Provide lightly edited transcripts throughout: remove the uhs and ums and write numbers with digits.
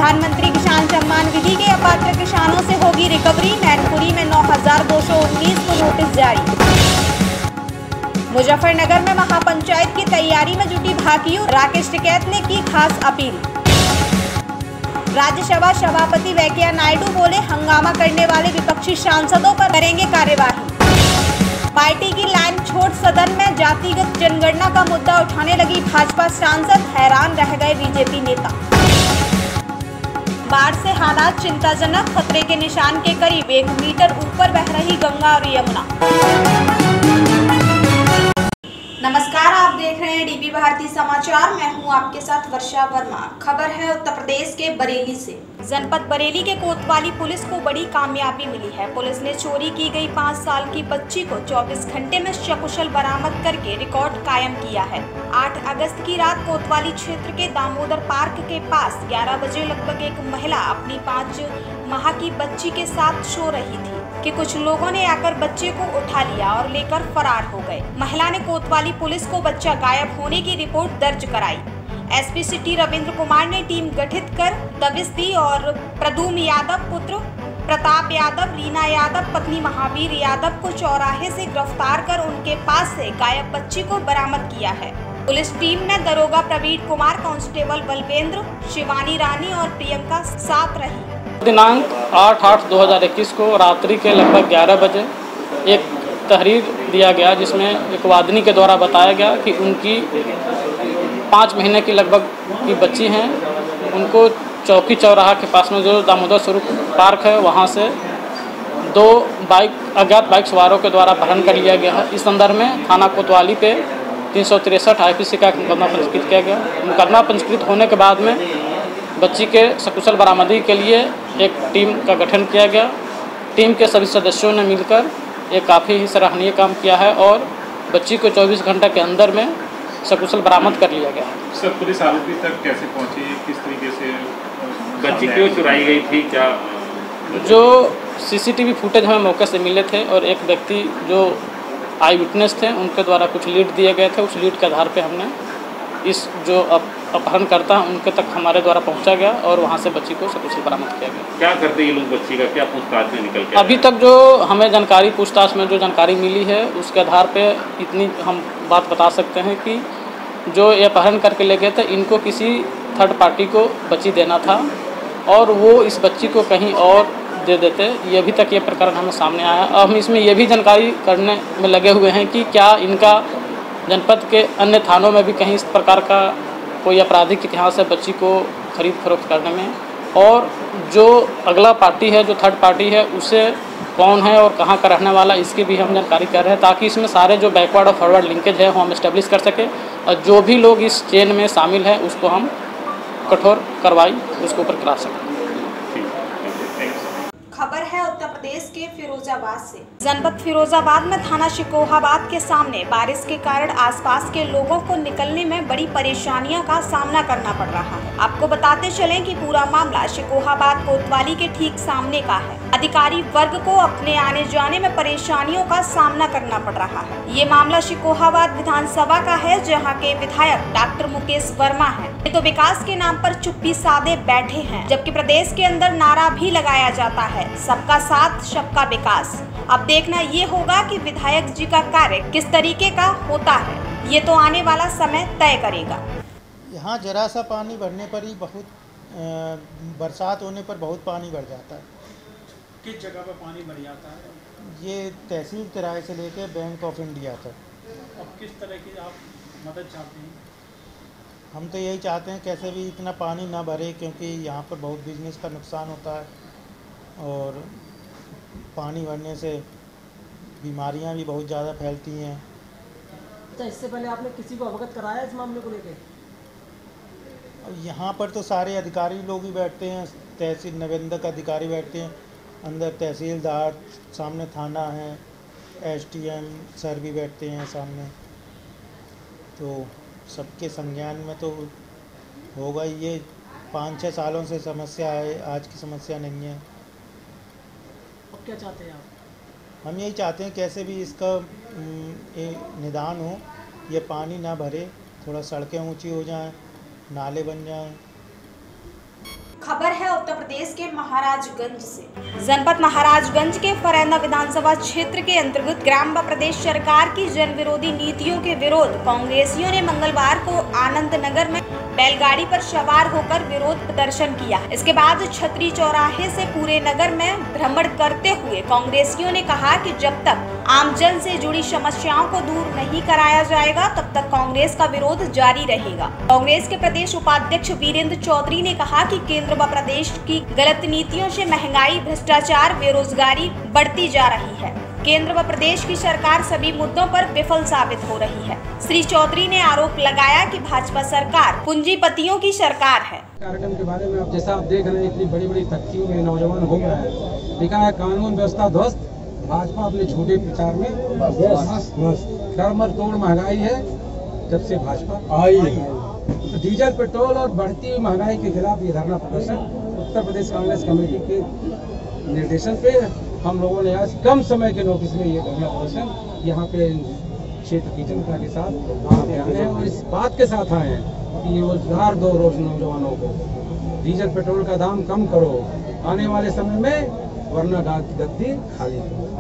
प्रधानमंत्री किसान सम्मान निधि के अपात्र किसानों से होगी रिकवरी। मैनपुरी में 9219 को नोटिस जारी। मुजफ्फरनगर में महापंचायत की तैयारी में जुटी भाकियों। राकेश टिकैत ने की खास अपील। राज्यसभा सभापति वेंकैया नायडू बोले, हंगामा करने वाले विपक्षी सांसदों पर करेंगे कार्यवाही। पार्टी की लाइन छोड़ सदन में जातिगत जनगणना का मुद्दा उठाने लगी भाजपा सांसद। हैरान रह गए बीजेपी नेता। बाढ़ से हालात चिंताजनक। खतरे के निशान के करीब 1 मीटर ऊपर बह रही गंगा और यमुना। नमस्कार, आप देख रहे हैं डीबी भारती समाचार। मैं हूं आपके साथ वर्षा वर्मा। खबर है उत्तर प्रदेश के बरेली से। जनपद बरेली के कोतवाली पुलिस को बड़ी कामयाबी मिली है। पुलिस ने चोरी की गई 5 साल की बच्ची को 24 घंटे में सकुशल बरामद करके रिकॉर्ड कायम किया है। 8 अगस्त की रात कोतवाली क्षेत्र के दामोदर पार्क के पास 11 बजे लगभग एक महिला अपनी 5 माह की बच्ची के साथ सो रही थी कि कुछ लोगों ने आकर बच्चे को उठा लिया और लेकर फरार हो गए। महिला ने कोतवाली पुलिस को बच्चा गायब होने की रिपोर्ट दर्ज कराई। एसपी सिटी रविंद्र कुमार ने टीम गठित कर दबिश दी और प्रदुम यादव पुत्र प्रताप यादव, रीना यादव पत्नी महावीर यादव को चौराहे से गिरफ्तार कर उनके पास से गायब बच्ची को बरामद किया है। पुलिस टीम में दरोगा प्रवीण कुमार, कांस्टेबल बलवेंद्र, शिवानी रानी और प्रियंका साथ रही। दिनांक 8/8/2021 को रात्रि के लगभग 11 बजे एक तहरीर दिया गया, जिसमें एक वादनी के द्वारा बताया गया कि उनकी 5 महीने की लगभग की बच्ची हैं। उनको चौकी चौराहा के पास में जो दामोदर स्वरूप पार्क है, वहाँ से 2 अज्ञात बाइक सवारों के द्वारा अपहरण कर लिया गया है। इस संदर्भ में थाना कोतवाली पे 363 IPC का मुकदमा पंजीकृत किया गया। मुकदमा पंजीकृत होने के बाद में बच्ची के सकुशल बरामदी के लिए एक टीम का गठन किया गया। टीम के सभी सदस्यों ने मिलकर एक काफ़ी ही सराहनीय काम किया है और बच्ची को 24 घंटे के अंदर में सकुशल बरामद कर लिया गया। सर, पुलिस आरोपी तक कैसे पहुंची, किस तरीके से बच्ची क्यों चुराई गई थी, क्या जो CCTV फुटेज हमें मौके से मिले थे और एक व्यक्ति जो आई विटनेस थे उनके द्वारा कुछ लीड दिए गए थे। उस लीड के आधार पे हमने इस जो अपहरणकर्ता उनके तक हमारे द्वारा पहुंचा गया और वहां से बच्ची को सकुशल बरामद किया गया। क्या करते ये लोग बच्ची का, क्या पूछताछ में निकल के अभी तक जो हमें पूछताछ में जो जानकारी मिली है उसके आधार पे इतनी हम बात बता सकते हैं कि जो ये अपहरण करके ले गए थे, इनको किसी थर्ड पार्टी को बच्ची देना था और वो इस बच्ची को कहीं और दे देते। ये अभी तक ये प्रकरण हमें सामने आया। अब हम इसमें ये भी जानकारी करने में लगे हुए हैं कि क्या इनका जनपद के अन्य थानों में भी कहीं इस प्रकार का कोई आपराधिक इतिहास है बच्ची को खरीद फरोख्त करने में, और जो अगला पार्टी है, जो थर्ड पार्टी है, उसे कौन है और कहाँ का रहने वाला, इसकी भी हम जानकारी कर रहे हैं ताकि इसमें सारे जो बैकवर्ड और फॉरवर्ड लिंकेज है वो हम इस्टेब्लिश कर सकें और जो भी लोग इस चेन में शामिल हैं उसको हम कठोर कार्रवाई उसके ऊपर करा सकें। खबर है उत्तर प्रदेश के फिरोजाबाद से। जनपद फिरोजाबाद में थाना शिकोहाबाद के सामने बारिश के कारण आसपास के लोगों को निकलने में बड़ी परेशानियों का सामना करना पड़ रहा है। आपको बताते चलें कि पूरा मामला शिकोहाबाद कोतवाली के ठीक सामने का है। अधिकारी वर्ग को अपने आने जाने में परेशानियों का सामना करना पड़ रहा है। ये मामला शिकोहाबाद विधानसभा का है, जहाँ के विधायक डॉक्टर मुकेश वर्मा है। ये तो विकास के नाम पर चुप्पी साधे बैठे हैं, जबकि प्रदेश के अंदर नारा भी लगाया जाता है, सबका साथ सबका विकास। अब देखना ये होगा कि विधायक जी का कार्य किस तरीके का होता है, ये तो आने वाला समय तय करेगा। यहाँ जरा सा पानी भरने पर ही बरसात होने पर बहुत पानी भर जाता है। किस जगह पर पानी भर जाता है? ये तहसील किराए से लेकर बैंक ऑफ इंडिया तक। अब किस तरह की आप मदद चाहते हैं? हम तो यही चाहते हैं कैसे भी इतना पानी ना भरे, क्योंकि यहाँ पर बहुत बिजनेस का नुकसान होता है और पानी भरने से बीमारियाँ भी बहुत ज़्यादा फैलती हैं। अच्छा, इससे पहले आपने किसी को अवगत कराया इस मामले को लेकर? अब यहाँ पर तो सारे अधिकारी लोग ही बैठते हैं, तहसील निबंधक अधिकारी बैठते हैं, अंदर तहसीलदार, सामने थाना है, SDM सर भी बैठते हैं सामने, तो सबके संज्ञान में तो होगा। ये 5-6 सालों से समस्या है, आज की समस्या नहीं है। अब क्या चाहते हैं आप? हम यही चाहते हैं कैसे भी इसका निदान हो, ये पानी ना भरे, थोड़ा सड़कें ऊंची हो जाएं, नाले बन जाएं। खबर है उत्तर प्रदेश के महाराजगंज से। जनपद महाराजगंज के फरैना विधानसभा क्षेत्र के अंतर्गत ग्राम व प्रदेश सरकार की जन विरोधी नीतियों के विरोध कांग्रेसियों ने मंगलवार को आनंद नगर में बैलगाड़ी पर सवार होकर विरोध प्रदर्शन किया। इसके बाद छतरी चौराहे से पूरे नगर में भ्रमण करते हुए कांग्रेसियों ने कहा कि जब तक आमजन से जुड़ी समस्याओं को दूर नहीं कराया जाएगा तब तक कांग्रेस का विरोध जारी रहेगा। कांग्रेस के प्रदेश उपाध्यक्ष वीरेंद्र चौधरी ने कहा कि केंद्र व प्रदेश की गलत नीतियों से महंगाई, भ्रष्टाचार, बेरोजगारी बढ़ती जा रही है। केंद्र व प्रदेश की सरकार सभी मुद्दों पर विफल साबित हो रही है। श्री चौधरी ने आरोप लगाया कि भाजपा सरकार पूंजीपतियों की सरकार है। कार्यक्रम के बारे में आप जैसा आप देख रहे हैं, इतनी बड़ी बड़ी तख्तियों में नौजवान घूम रहे हैं, लिखा है कानून व्यवस्था ध्वस्त, भाजपा अपने छोटे प्रचार में तोड़ महंगाई है जब से भाजपा आई है। तो डीजल, पेट्रोल और बढ़ती हुई महंगाई के खिलाफ ये धरना प्रदर्शन उत्तर प्रदेश कांग्रेस कमेटी के निर्देशन पे हम लोगों ने आज कम समय के नोटिस में ये धरना प्रदर्शन यहाँ पे क्षेत्र की जनता के साथ आए हैं और इस बात के साथ आए हैं कि रोजगार दो रोज नौजवानों को, डीजल पेट्रोल का दाम कम करो आने वाले समय में, वरना गद्दी खाली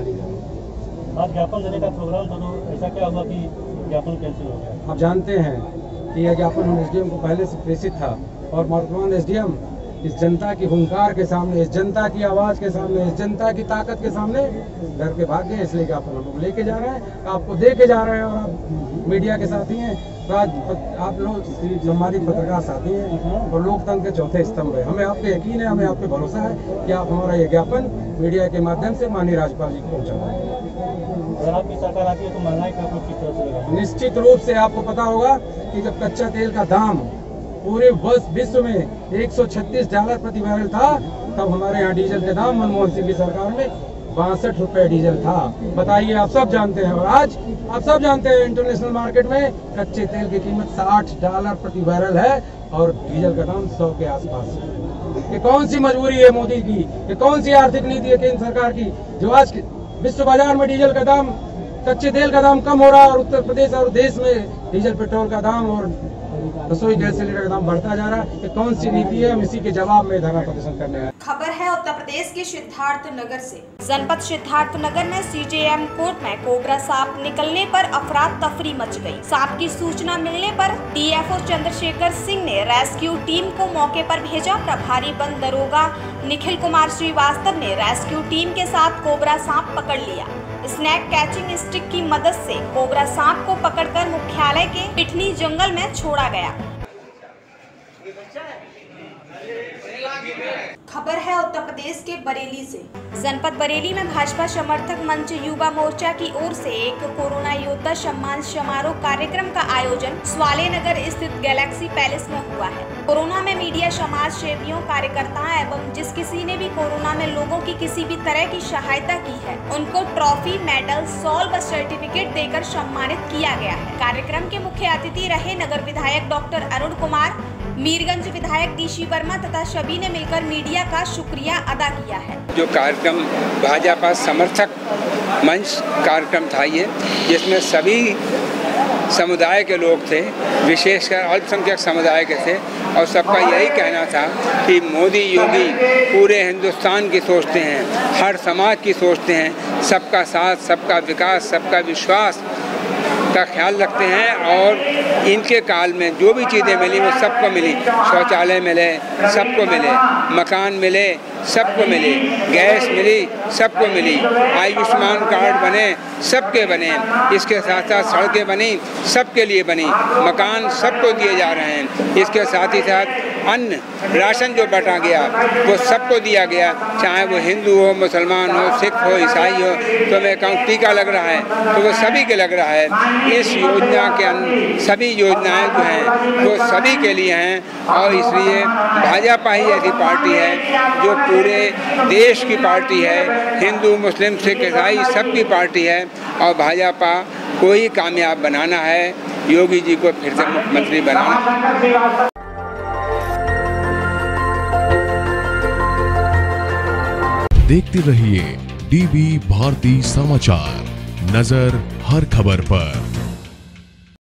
आज ज्ञापन देने का प्रोग्राम था, तो ऐसा क्या हुआ कि ज्ञापन कैंसिल हो गया? आप जानते हैं कि यह ज्ञापन एसडीएम को पहले से प्रेषित था और वर्तमान एसडीएम इस जनता की हुंकार के सामने, इस जनता की आवाज के सामने, इस जनता की ताकत के सामने डर के भाग गए। इसलिए ज्ञापन हम लोग लेके जा रहे हैं, आपको दे के जा रहे हैं और आप मीडिया के साथी हैं, तो आज आप लोग हमारी पत्रकार साथी हैं और लोकतंत्र के चौथे स्तंभ है। हमें आप पे यकीन है, हमें आप पे भरोसा है कि आप हमारा ये ज्ञापन मीडिया के माध्यम से माननीय राज्यपाल जी को पहुँचा पाएंगे। अगर आपकी सरकार आती है तो महंगाई का किस तरह से रहेगा? निश्चित रूप से आपको पता होगा कि जब कच्चा तेल का दाम पूरे विश्व में $136 प्रति बैरल था, तब हमारे यहाँ डीजल के दाम मनमोहन सिंह की सरकार में 62 रुपए डीजल था। बताइए, आप सब जानते हैं। और आज आप सब जानते हैं इंटरनेशनल मार्केट में कच्चे तेल की कीमत $60 प्रति बैरल है और डीजल का दाम 100 के आसपास। ये कौन सी मजबूरी है मोदी की? ये कौन सी आर्थिक नीति है केंद्र सरकार की जो आज विश्व बाजार में डीजल का दाम, कच्चे तेल का दाम कम हो रहा है और उत्तर प्रदेश और देश में डीजल पेट्रोल का दाम और रसोई गैस सिलेंडर का दाम बढ़ता जा रहा है? ये कौन सी नीति है? हम इसी के जवाब में धरना प्रदर्शन करने आए। खबर है उत्तर प्रदेश के सिद्धार्थ नगर से। जनपद सिद्धार्थ नगर में सीजेएम कोर्ट में कोबरा सांप निकलने पर अफरा तफरी मच गई। सांप की सूचना मिलने पर डीएफओ चंद्रशेखर सिंह ने रेस्क्यू टीम को मौके पर भेजा। प्रभारी वन दरोगा निखिल कुमार श्रीवास्तव ने रेस्क्यू टीम के साथ कोबरा सांप पकड़ लिया। स्नैक कैचिंग स्टिक की मदद से कोबरा सांप को पकड़कर मुख्यालय के पिठनी जंगल में छोड़ा गया। खबर है उत्तर प्रदेश के बरेली से। जनपद बरेली में भाजपा समर्थक मंच युवा मोर्चा की ओर से एक कोरोना योद्धा सम्मान समारोह कार्यक्रम का आयोजन स्वाले नगर स्थित गैलेक्सी पैलेस में हुआ है। कोरोना में मीडिया, समाज सेवियों, कार्यकर्ताओं एवं जिस किसी ने भी कोरोना में लोगों की किसी भी तरह की सहायता की है, उनको ट्रॉफी, मेडल, शॉल व सर्टिफिकेट देकर सम्मानित किया गया है। कार्यक्रम के मुख्य अतिथि रहे नगर विधायक डॉक्टर अरुण कुमार, मीरगंज विधायक डीसी वर्मा तथा सभी ने मिलकर मीडिया का शुक्रिया अदा किया है। जो कार्यक्रम भाजपा समर्थक मंच कार्यक्रम था ये, जिसमें सभी समुदाय के लोग थे, विशेषकर अल्पसंख्यक समुदाय के थे और सबका यही कहना था कि मोदी योगी पूरे हिंदुस्तान की सोचते हैं, हर समाज की सोचते हैं, सबका साथ, सबका विकास, सबका विश्वास का ख्याल रखते हैं और इनके काल में जो भी चीज़ें मिली वो सबको मिली। शौचालय मिले सबको मिले, मकान मिले सबको मिले, गैस मिली सबको मिली, आयुष्मान कार्ड बने सबके बने, इसके साथ साथ सड़कें बनी सबके लिए बनी, मकान सबको दिए जा रहे हैं। इसके साथ ही साथ अन्न राशन जो बटा गया वो सबको दिया गया, चाहे वो हिंदू हो, मुसलमान हो, सिख हो, ईसाई हो। तो मैं कहूँ टीका लग रहा है तो वो सभी के लग रहा है। इस योजना के सभी योजनाएं जो हैं वो सभी के लिए हैं और इसलिए भाजपा ही ऐसी पार्टी है जो पूरे देश की पार्टी है, हिंदू, मुस्लिम, सिख, ईसाई सबकी पार्टी है और भाजपा को ही कामयाब बनाना है, योगी जी को फिर से मुख्यमंत्री बनाना। देखते रहिए डीबी भारती समाचार, नजर हर खबर पर।